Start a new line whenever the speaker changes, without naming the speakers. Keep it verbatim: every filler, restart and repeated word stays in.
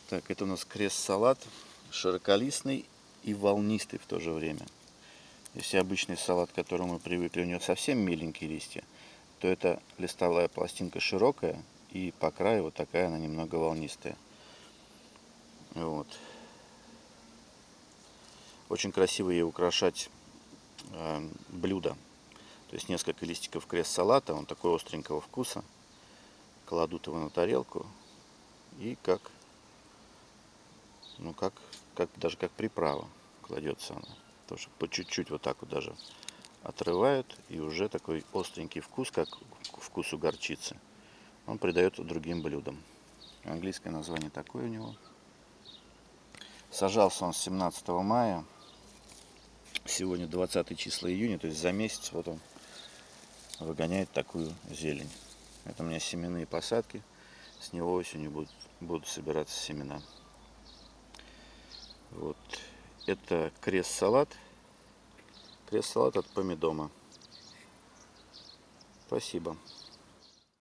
Так, это у нас крест-салат, широколистный и волнистый в то же время. Если обычный салат, к которому мы привыкли, у него совсем меленькие листья, то это листовая пластинка широкая, и по краю вот такая она немного волнистая. Вот. Очень красиво ей украшать э, блюдо. То есть несколько листиков крест-салата, он такой остренького вкуса. Кладут его на тарелку и как, ну как, как даже как приправа кладется она. Потому что по чуть-чуть вот так вот даже отрывают, и уже такой остренький вкус, как вкусу горчицы, он придает другим блюдам. Английское название такое у него. Сажался он с семнадцатого мая. Сегодня двадцатое число июня, то есть за месяц вот он выгоняет такую зелень. Это у меня семенные посадки. С него осенью будут, будут собираться семена. Вот. Это крест-салат. Крест-салат от Помидома. Спасибо.